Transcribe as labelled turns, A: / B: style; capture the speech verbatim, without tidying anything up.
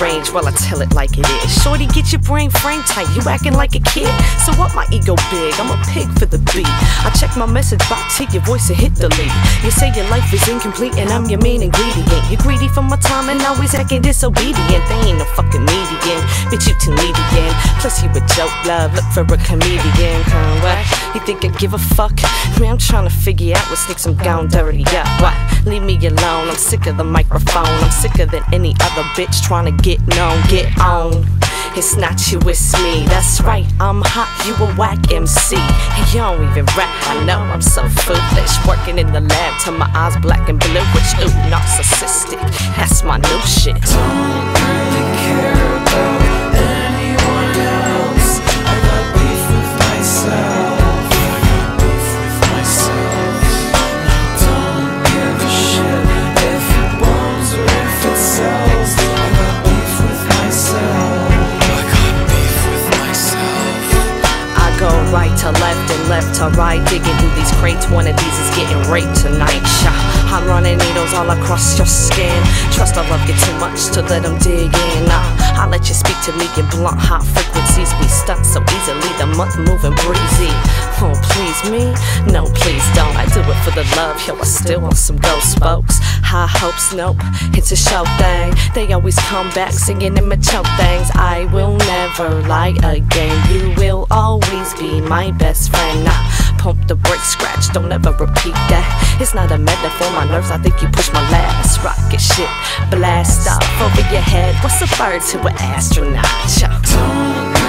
A: range, well I tell it like it is. Shorty, get your brain frame tight, you acting like a kid. So what, my ego big, I'm a pig for the beat. I check my message box, hit your voice and hit delete. You say your life is incomplete and I'm your main ingredient. You're greedy for my time and always acting disobedient. They ain't no fucking median, bitch you too needy again. Plus you a joke, love, look for a comedian. Huh, what? You think I give a fuck? Man, I'm trying to figure out what sticks I'm gone dirty up. What? Leave me alone, I'm sick of the microphone. I'm sicker than any other bitch trying to get known, get on. It's not you, it's me. That's right, I'm hot, you a whack M C. And you don't even rap, I know I'm so foolish. Working in the lab till my eyes black and bluish. Ooh, narcissistic, that's my new shit.
B: Don't really care about anyone else. I got beef with myself. I got beef with myself. Don't give a shit if it bombs or if it sells. I got beef with myself.
A: Go right to left and left to right, digging through these crates. One of these is getting raped tonight. Shah, I'm running needles all across your skin. Trust I love you too much to let them dig in. Nah, I'll let you speak to me in blunt, hot frequencies. We stuck so easily, the month moving breezy. Oh, please me? No, please don't. I do it for the love, yo, I still want some ghost spokes. High hopes, nope, it's a show thing. They always come back singing in my choke things. I will never lie again. You will always be my best friend. Nah, pump the brakes, scratch, don't ever repeat that. It's not a metaphor, my nerves, I think you push my last. Rocket shit, blast off over your head. What's a bird to an astronaut? Yo.
B: Don't